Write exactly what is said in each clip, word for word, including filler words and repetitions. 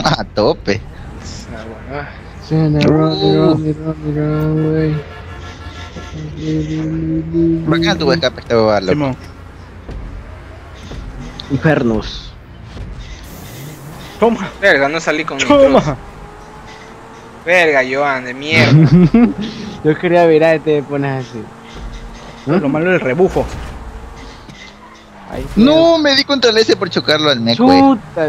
A tope. ¿Por qué no tuvo escape este bobalo? Simón. Infernos. Toma. Verga, no salí con Toma. nitros. Verga, Joan, de mierda. Yo quería ver a te pones así. Lo malo es el rebufo. Ahí No, me di contra el S por chocarlo al meco. eh. chuta.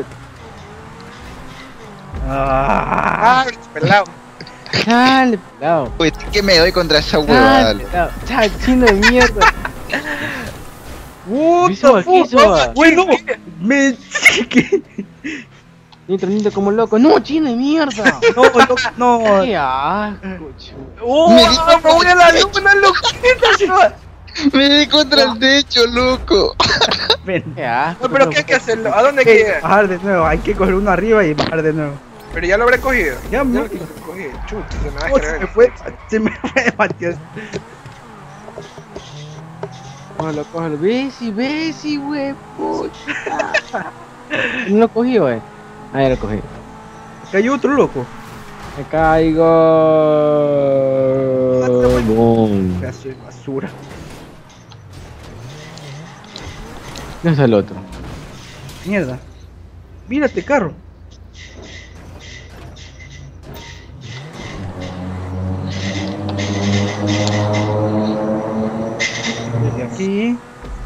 Ah. Ah, pelado. Chale, pelado. Pues que me doy contra esa Chale, huevada. pelado. Chale, chino de mierda. What Quiso, the fuck? quiso. Bueno, me... ¿Qué? Nitro, nitro como loco. No, chino de mierda. No, no, no. Qué asco, chuta. ¡Oh! Me di- ¡Me voy a la luna, loquita! Me di contra el techo, loco. Ven. Qué asco. No, pero ¿qué hay que hacerlo? ¿A dónde Hay que queda? bajar de nuevo, hay que coger uno arriba y bajar de nuevo. Pero ya lo habré cogido. Ya, Ya no. lo cogí. Chuta, se me va a Oh, se descargar. me fue, se me fue, Matías. Cógelo, cógelo. Besi, besi, wey, puta. No lo cogí, wey. Ah, ya lo cogí. Cayó otro loco. Me caigo. Boom. Pedazo de basura. ¿Dónde está el otro? Mierda. Mírate, carro. Desde aquí.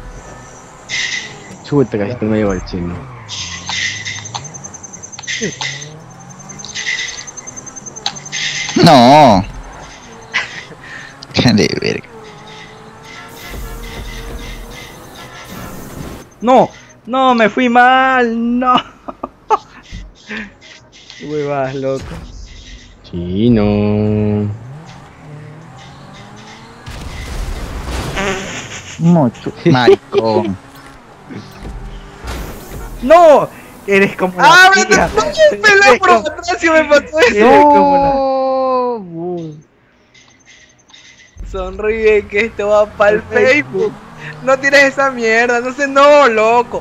Chuta, casi te me llevo el chino. No. De verga. No, no, me fui mal, no. Qué huevas, loco. Chino. Mucho. Maricón. No, eres como la ¡Ah, me tía. un pelado por atrás y me pasó eso! Eres como la... No. Boom. Sonríe que esto va para el El Facebook. Facebook. No tires esa mierda, no sé, no, loco.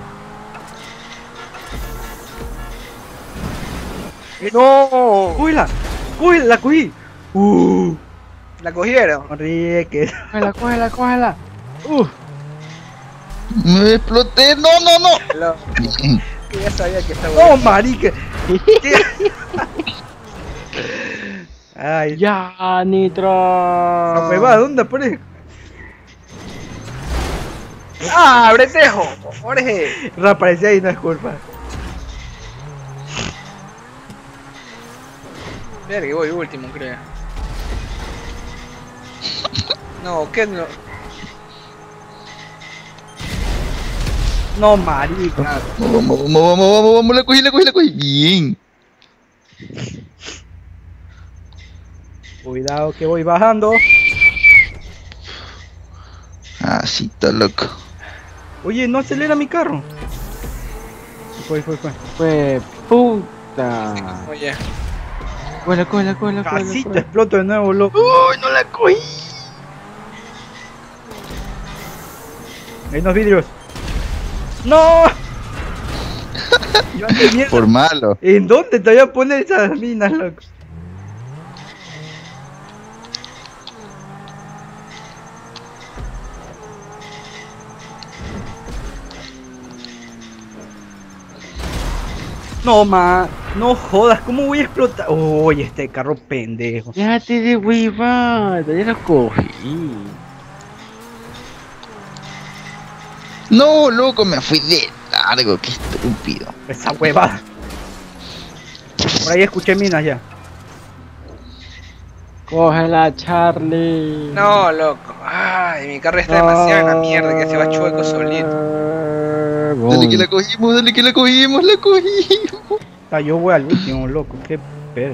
No, ¡Cógela! ¡Cógela! ¡La cogí! ¡Uh! la cogieron. Sonríe que... Cógela, cógela, cógela. Uh. Me exploté. No, no, no. Loco, que ya sabía que estaba. ¡No, marica! ¿Qué? Ay, ya. Ya, Nitro. La huevada, ¿dónde aparece? ¡Ah, bretejo! Jorge. Reaparecí ahí, no es culpa. Verga, que voy último, creo. No, ¿qué no? No, marica. Vamos, vamos, vamos, vamos, vamos, vamos. La cogí, la cogí, la cogí. Bien. Cuidado que voy bajando. Ah, sí, está loco. Oye, no acelera mi carro. Fue, fue, fue. Fue puta. Oye, Cógela, cógela, cógela, Casi cógela. te cógela. exploto de nuevo, loco. Uy, no la cogí. Hay unos vidrios. ¡No! Yo ando mierda. Por malo. ¿En dónde te voy a poner esas minas, loco? No, ma, no jodas, ¿cómo voy a explotar? Uy, este carro pendejo. Déjate de huevada, ya lo cogí. No, loco, me fui de largo. Qué estúpido. Esa huevada. Por ahí escuché minas ya. Cógela, Charlie. no, loco. Ay, mi carro está demasiado en la mierda que se va chueco solito. Dale que la cogimos, dale que la cogimos, la cogimos. Ah, yo voy al último, loco, qué pedo.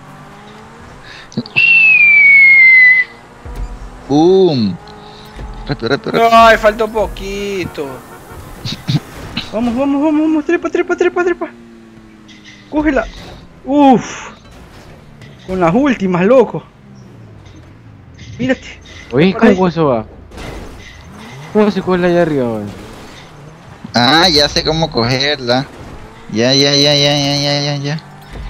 Boom. Rápido, rápido, rápido. Ay, faltó poquito. Vamos, vamos, vamos, vamos, trepa, trepa, trepa, trepa. Cógela. Uff. Con las últimas, loco. Mírate. Oye, Por ahí. ¿cómo eso va? ¿Cómo se cuela allá arriba, wey? Ah, ya sé cómo cogerla. Ya, ya, ya, ya, ya, ya, ya, ya.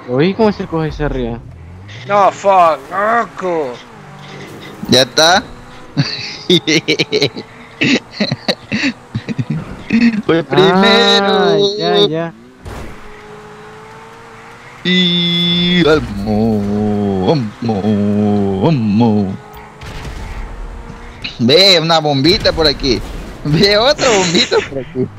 Oí cómo se coge ese arriba. No, fuck, loco. Ya está. Fue primero. Ah, ya, ya. Y almo, almo, almo. Ve una bombita por aquí. Ve otra bombita por aquí.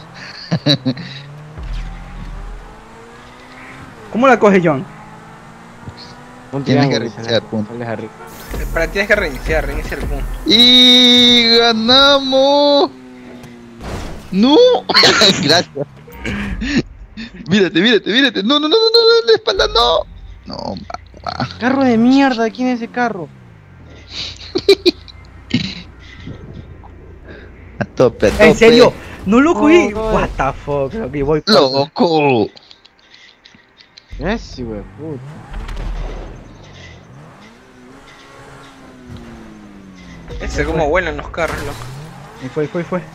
¿Cómo la coge John? Un Tienes que triángulo, reiniciar, sale- punto. sales arriba. Para ti tienes que reiniciar, reinicia el punto. Y ganamos. No. Gracias. Mírate, mírate, mírate. No, no, no, no, no, no, la espalda no. No, mamá. Carro de mierda, ¿quién es ese carro? A tope, a tope. ¿En serio? ¿No lo cogí? Oh, What the fuck, loco, y voy cuarto. Loco. Ese, wey, puta. Ese como vuelan los carros, loco. Y fue, y fue, y fue.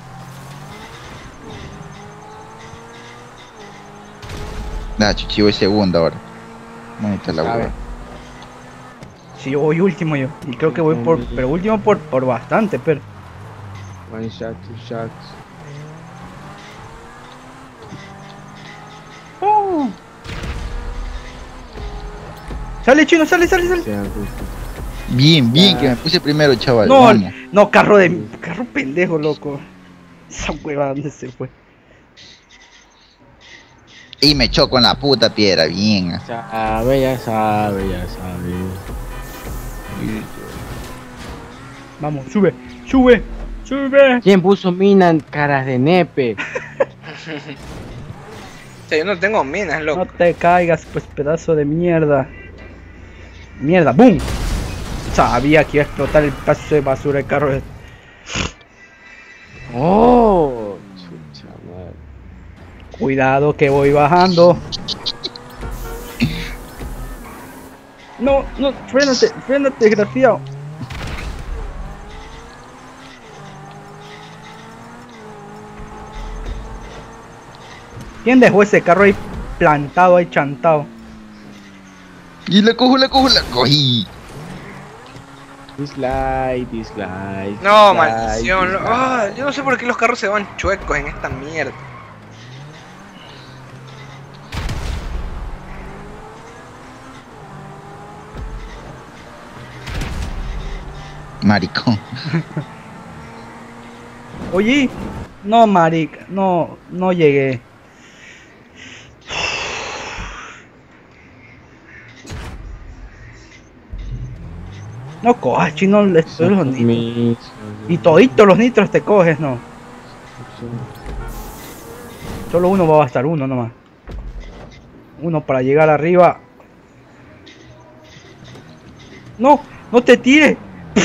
Nah, Chuchi, voy segundo ahora. Bonita la Sabe. hueá. Sí, yo voy último yo. Y creo que voy por, pero último por, por bastante, pero. One shot, two shots. Oh. Sale chino, sale, sale, sale. Sea justo. Bien, bien, Ah. que me puse primero, chaval. No, Vamos. no, carro de. Carro pendejo, loco. Esa hueva, ¿dónde se fue? Y me choco en la puta piedra, bien. Sabe, ya sabe, ya sabe. Vamos, sube, sube, sube. ¿Quién puso mina en caras de nepe? O sea, yo no tengo minas, loco. No te caigas, pues pedazo de mierda. Mierda, boom. Sabía que iba a explotar el pedazo de basura del carro. Oh, chucha madre. Cuidado que voy bajando. No, no, frénate, frénate, desgraciado. ¿Quién dejó ese carro ahí plantado, ahí chantado? Y la cojo, la cojo, la cogí. Dislike, dislike. No, dislike, maldición. lo- dislike. Ah, yo no sé por qué los carros se van chuecos en esta mierda. Maricón. Oye, no, marica, no, no llegué. No cojas, chino, le estoy los nitros. Mis- Y toditos los nitros te coges, no. Solo uno va a bastar, uno nomás. Uno para llegar arriba. No, no te tires.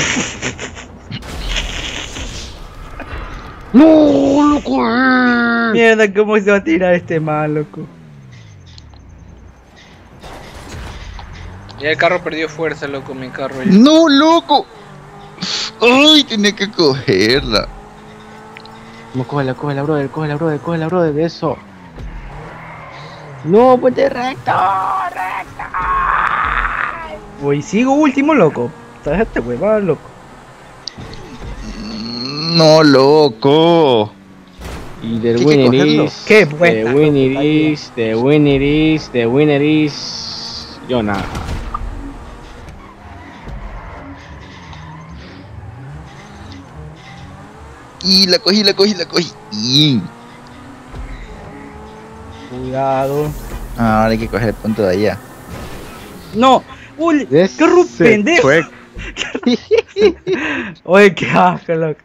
¡No, loco! Mierda, cómo se va a tirar este mal, loco. Ya el carro perdió fuerza, loco, mi carro. ya. No, loco. Ay, tenía que cogerla. No, cógela, cógela, brother, cógela, brother, cógela, brother, de eso. No, puente recto, recto. Voy, sigo último, loco. ¿Sabes este huevada, loco? No, loco. Y the ¿Qué hay que winner cogerlo? is... Qué buena, The winner loco, is... The winner is... The winner is... Jonah. Y la cogí, la cogí, la cogí. Bien. Cuidado. Ahora hay que coger el punto de allá. No, uy, Ese qué ru- pendejo. fue- Oye, qué asco, loco.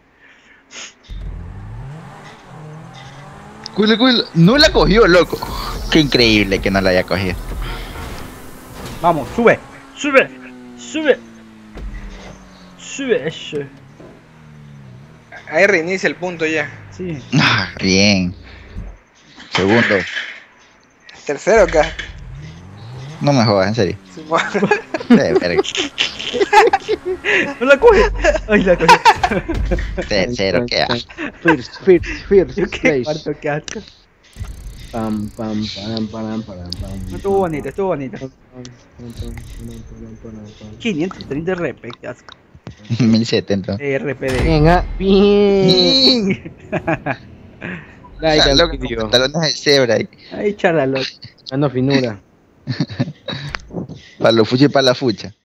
Cuela, cuela. No la cogió, loco. Qué increíble que no la haya cogido. Vamos, sube, sube, sube. Sube eso. Ahí reinicia el punto ya. Sí. Ah, bien. Segundo. Tercero acá. No me jodas, en serio. De verga. No la coge. Ay, la coge. Tercero, qué asco. First, first, first Qué place. cuarto, qué asco. Pam, pam, pam, pam, pam, pam. Estuvo bonito, estuvo bonito. quinientos treinta R P, qué asco. mil setenta. R P de. Venga, bien. Like al Loco, video. pantalones de cebra ahí. Ahí charla, loco. Dando finura. Para los fucha y para la fucha.